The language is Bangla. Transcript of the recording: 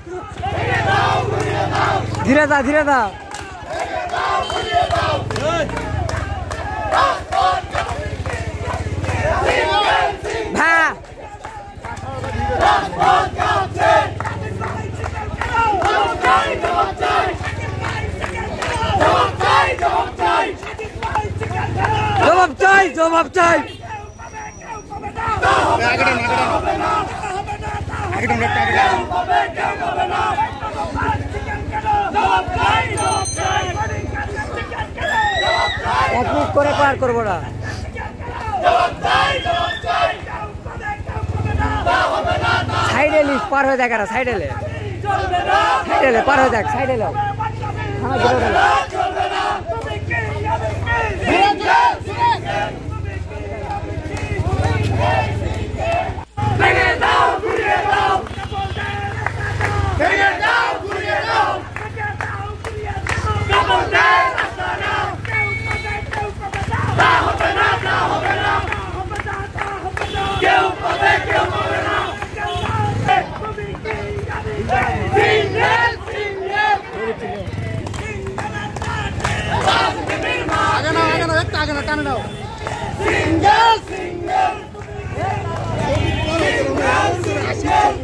ধীরে দা ধীরে দা ভা জবাব চাই জবাব চাই এক মিনিট করে পার করবো না সাইডে লিস পার হয়ে দেখ সাইডে সাইডে পার হয়ে দেখ সাইডে লো Single, single.